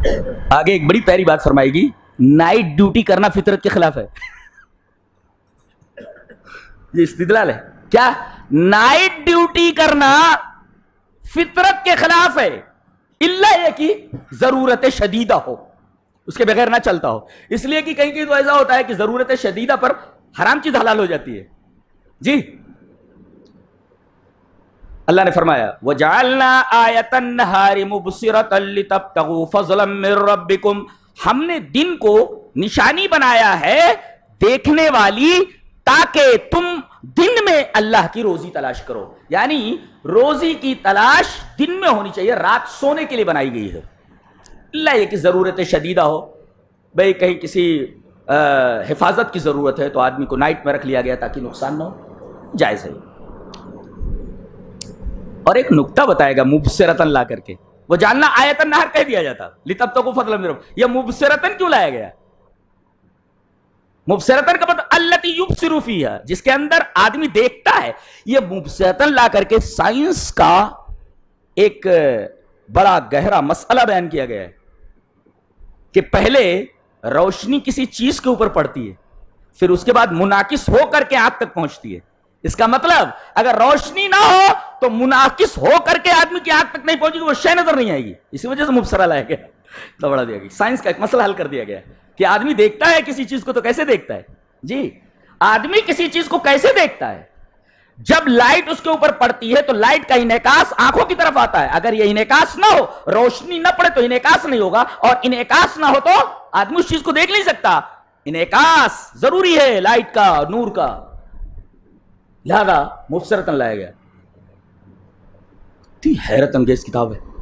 آگے ایک بڑی پیاری بات فرمائے گی، نائٹ ڈیوٹی کرنا فطرت کے خلاف ہے. یہ استدلال ہے کیا؟ نائٹ ڈیوٹی کرنا فطرت کے خلاف ہے، الا یہ کہ ضرورت شدیدہ ہو، اس کے بغیر نہ چلتا ہو. اس لیے کہ کہیں تو ایسا ہوتا ہے کہ ضرورت شدیدہ پر حرام چیز حلال ہو جاتی ہے. جی اللہ نے فرمایا وَجَعَلْنَا آیَةَ النَّهَارِ مُبْصِرَةً لِتَبْتَغُوا فَضْلًا مِّن رَبِّكُمْ، ہم نے دن کو نشانی بنایا ہے دیکھنے والی، تاکہ تم دن میں اللہ کی روزی تلاش کرو. یعنی روزی کی تلاش دن میں ہونی چاہیے، رات سونے کے لیے بنائی گئی ہے. اللہ یہ کہ ضرورت شدیدہ ہو، بھئی کہیں کسی حفاظت کی ضرورت ہے تو آدمی کو نائٹ میں رکھ لیا گیا تاکہ نقصان نہ ہو، جائز ہے. اور ایک نکتہ بتائے گا مبصرتن لا کر کے، وہ جاننا آیتن نہر کہہ دیا جاتا لتبتغوا فضلا من ربکم، یہ مبصرتن کیوں لایا گیا؟ مبصرتن کا مطلب التی یبصر فیہا، جس کے اندر آدمی دیکھتا ہے. یہ مبصرتن لا کر کے سائنس کا ایک بڑا گہرا مسئلہ بیان کیا گیا ہے کہ پہلے روشنی کسی چیز کے اوپر پڑتی ہے، پھر اس کے بعد منعکس ہو کر کے آنکھ تک پہنچتی ہے. اس کا مطلب اگر روشنی نہ ہو تو منعکس ہو کر کے آدمی کی آنکھ تک نہیں پہنچے گی، وہ شے نظر نہیں آئے گی. اسی وجہ سے مبصرہ لایا گیا، دوڑا دیا گیا. سائنس کا ایک مسئلہ حل کر دیا گیا کہ آدمی دیکھتا ہے کسی چیز کو تو کیسے دیکھتا ہے؟ جی آدمی کسی چیز کو کیسے دیکھتا ہے؟ جب لائٹ اس کے اوپر پڑتی ہے تو لائٹ کا انعکاس آنکھوں کی طرف آتا ہے. اگر یہ انعکاس نہ ہو، روشنی نہ پڑے تو انعکاس نہیں ہوگا، اور انعکاس نہ ہو تو آدمی اس چیز کو دیکھ نہیں سکتا. انعکاس ضروری ہے لائٹ کا، نور کا، لہذا مبصرتن لایا گیا. حیرت انگیز کتاب ہے.